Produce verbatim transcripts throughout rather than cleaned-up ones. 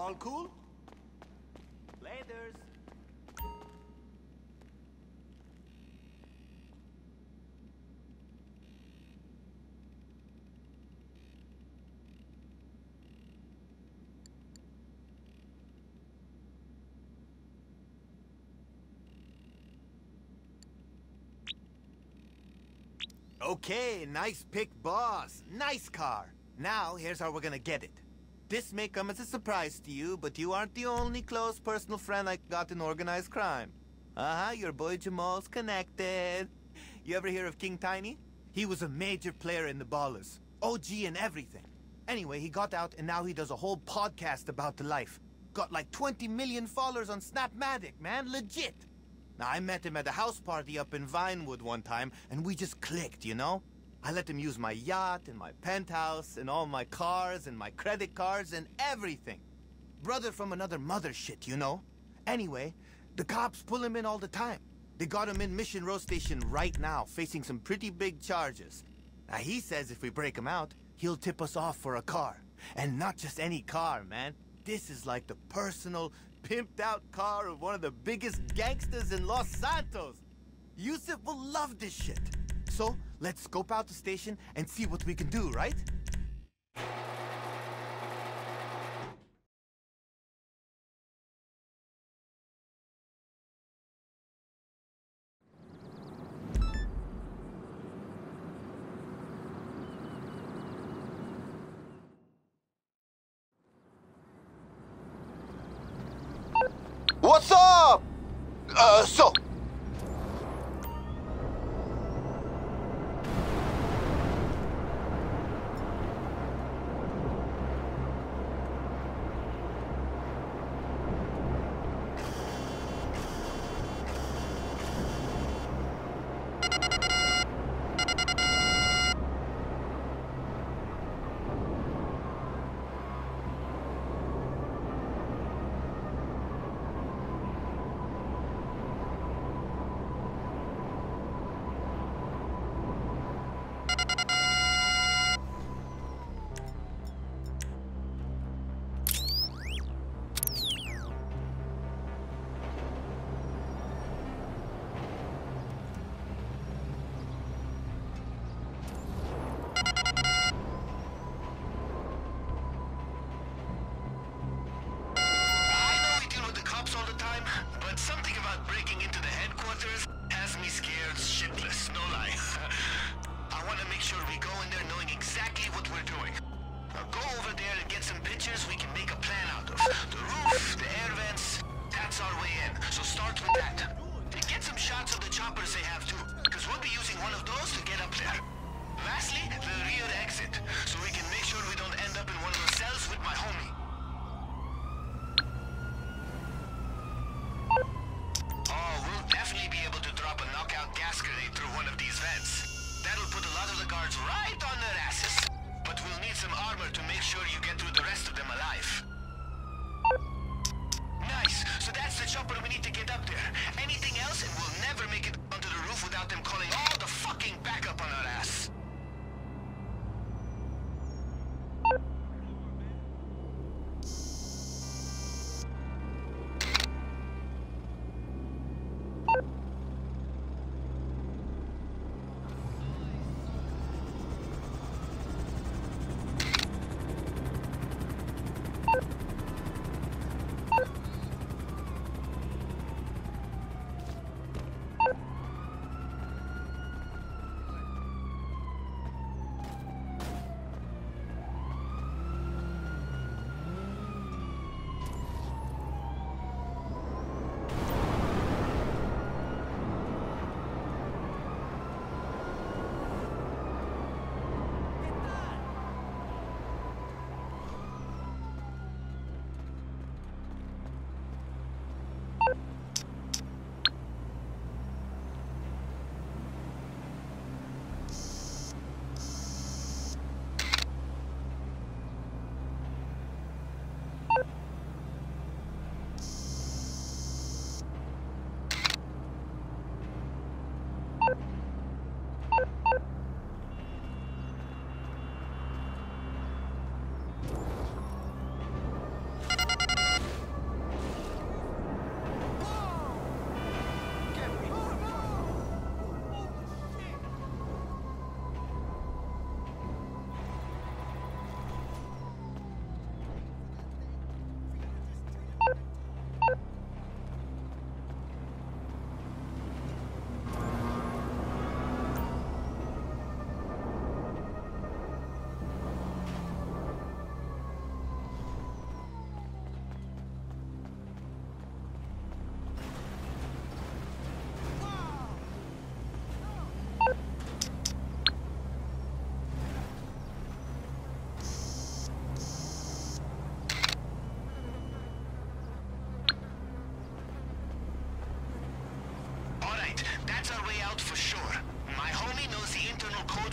All cool? Laters. Okay, nice pick, boss. Nice car. Now, here's how we're gonna get it. This may come as a surprise to you, but you aren't the only close personal friend I got in organized crime. Uh-huh, your boy Jamal's connected. You ever hear of King Tiny? He was a major player in the Ballers. O G and everything. Anyway, he got out and now he does a whole podcast about the life. Got like twenty million followers on Snapmatic, man. Legit. Now, I met him at a house party up in Vinewood one time, and we just clicked, you know? I let him use my yacht and my penthouse and all my cars and my credit cards and everything. Brother from another mother shit, you know? Anyway, the cops pull him in all the time. They got him in Mission Row Station right now, facing some pretty big charges. Now, he says if we break him out, he'll tip us off for a car. And not just any car, man. This is like the personal, pimped-out car of one of the biggest gangsters in Los Santos. Yusuf will love this shit. So, let's scope out the station and see what we can do, right? What's up? Uh, so...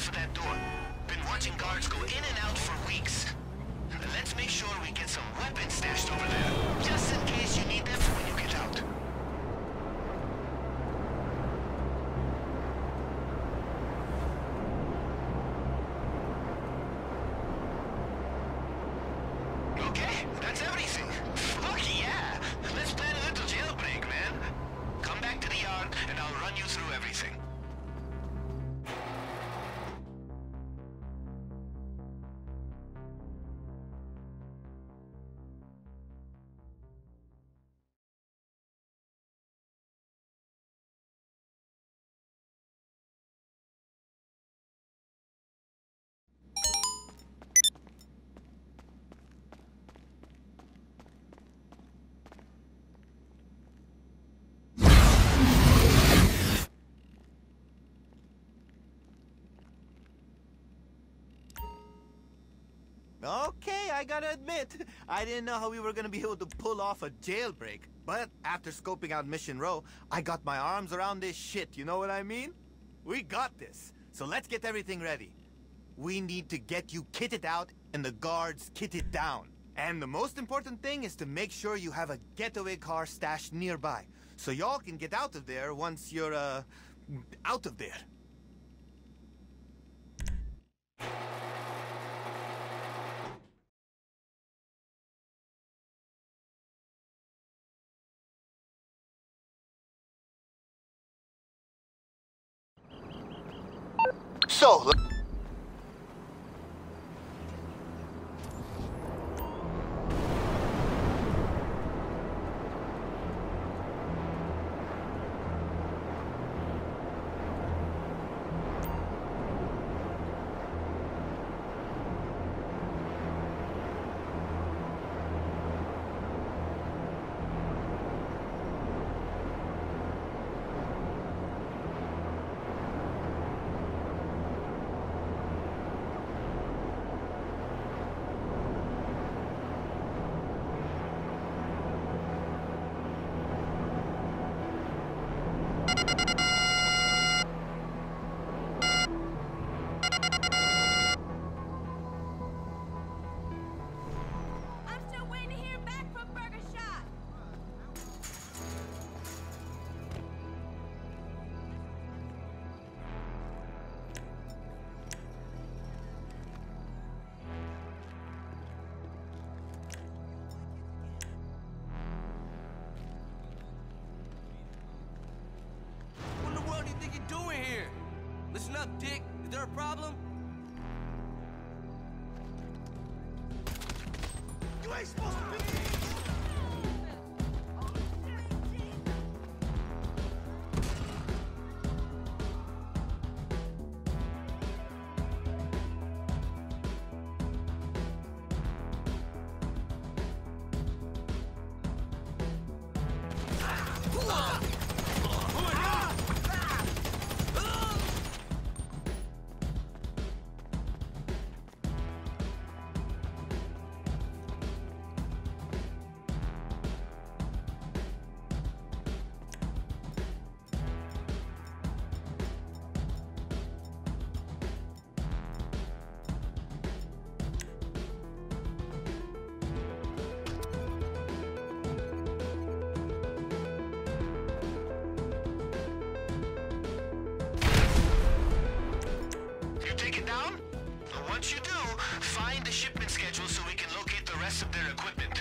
for that door. Been watching guards go in and out for weeks. Let's make sure we get some weapons stashed over there, just in case you need them when you get out. Okay, that's everything. Fuck yeah! Let's plan a little jailbreak, man. Come back to the yard, and I'll run you through everything. Okay, I gotta admit, I didn't know how we were gonna be able to pull off a jailbreak. But after scoping out Mission Row, I got my arms around this shit, you know what I mean? We got this, so let's get everything ready. We need to get you kitted out and the guards kitted down. And the most important thing is to make sure you have a getaway car stashed nearby, so y'all can get out of there once you're, uh, out of there. So, Listen up, Dick. Is there a problem? You ain't supposed to be here! Once you do, find the shipment schedule so we can locate the rest of their equipment.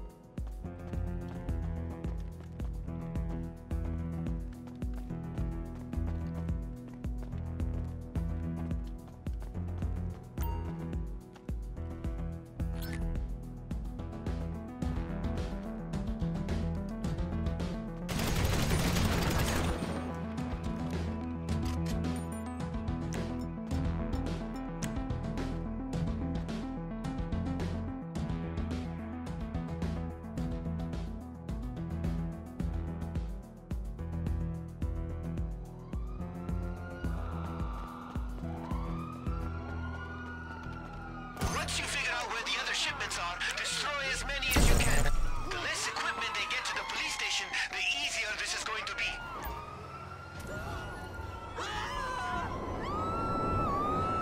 Once you figure out where the other shipments are, destroy as many as you can. The less equipment they get to the police station, the easier this is going to be.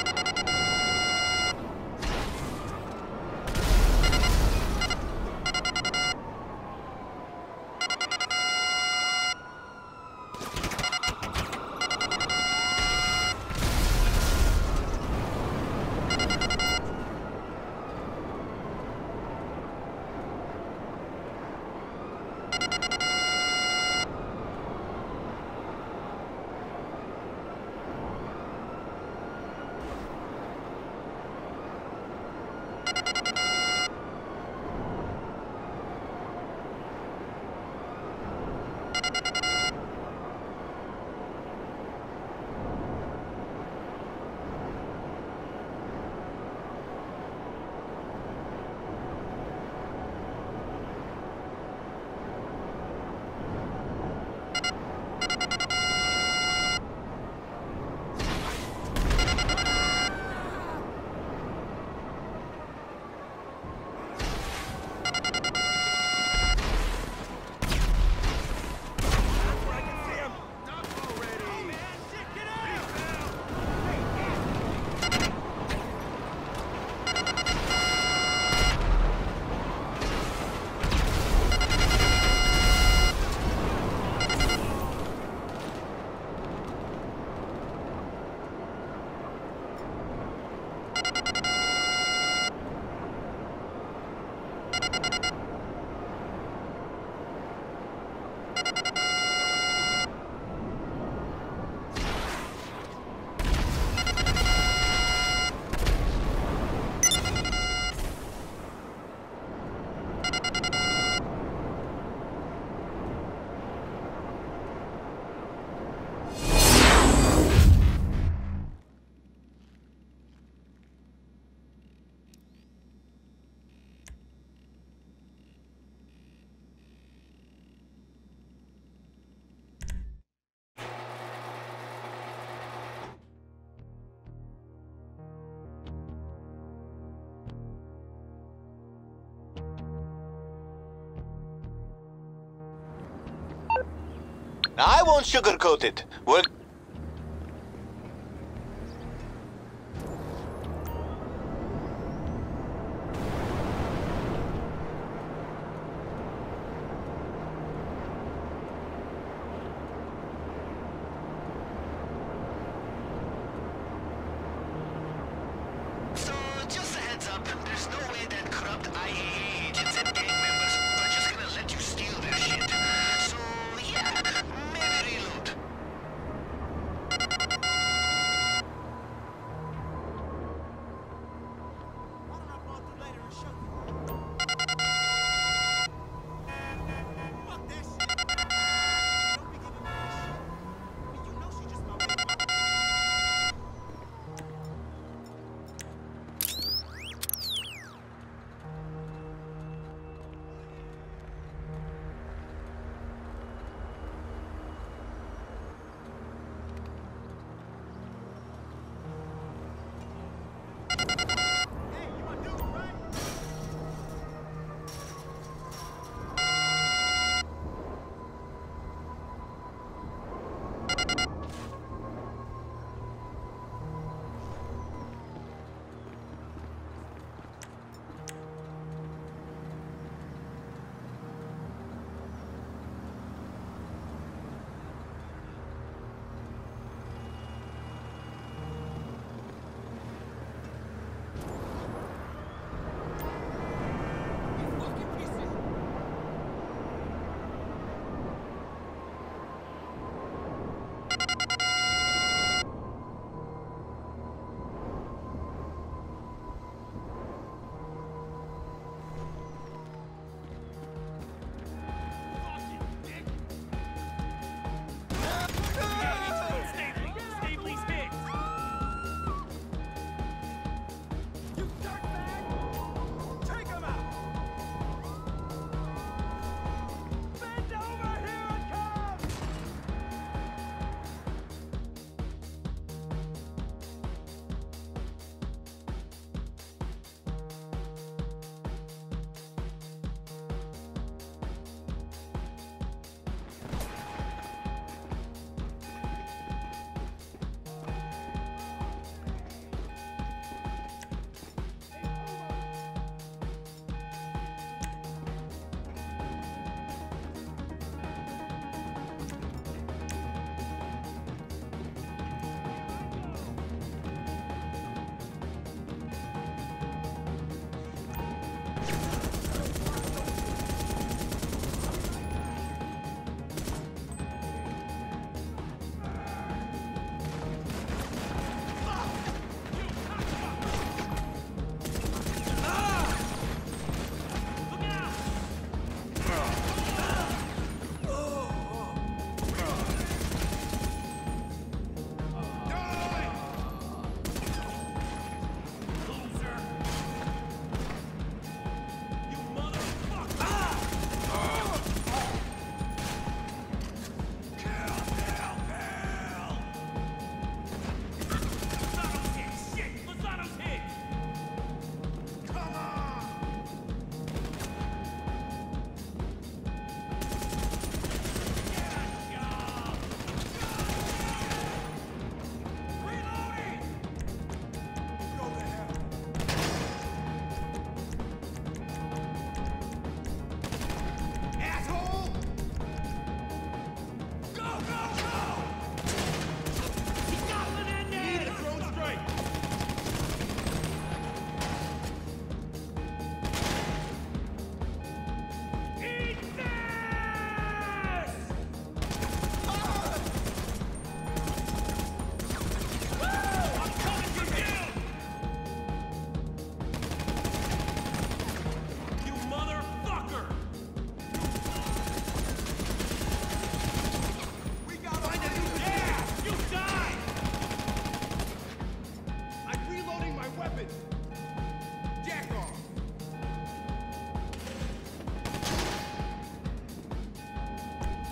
I won't sugarcoat it. We're... So, just a heads up, there's no way that corrupt I A A agents and gang members are just gonna let you steal their shit. So, yeah, maybe reload.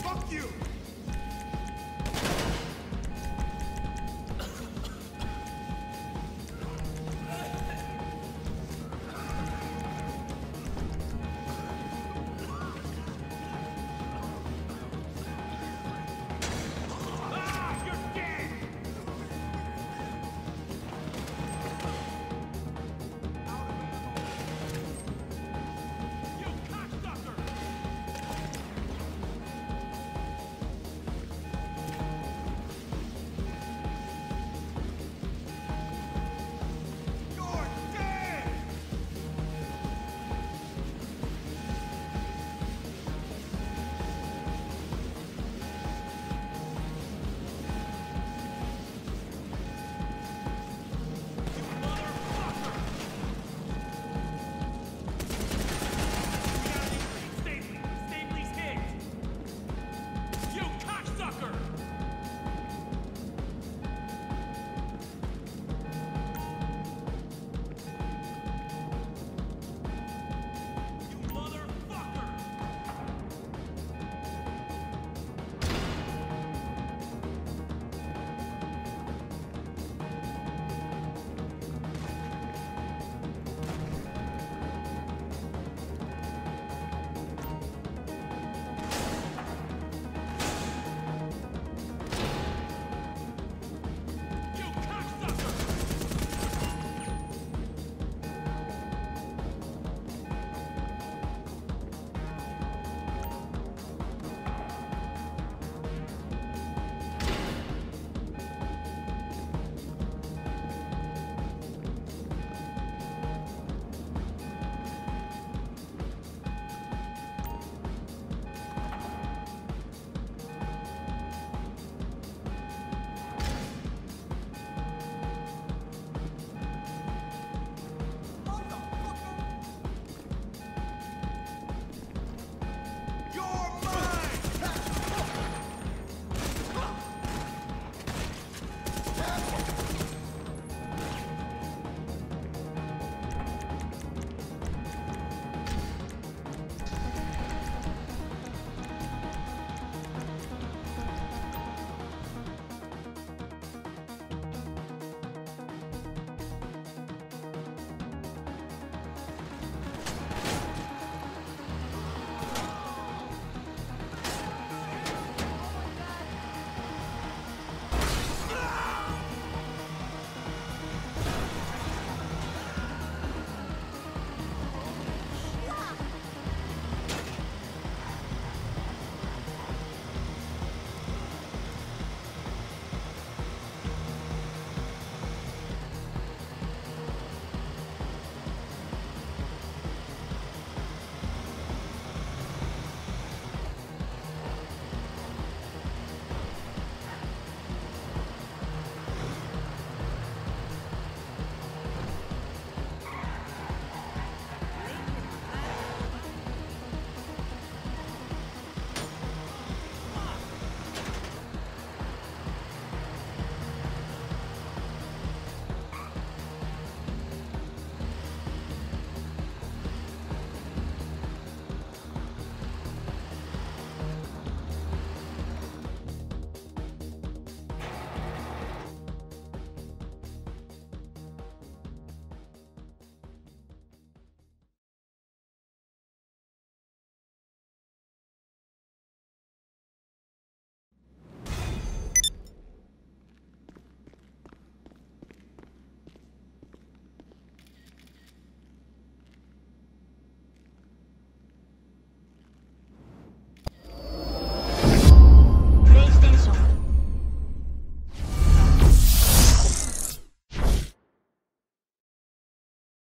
Fuck you!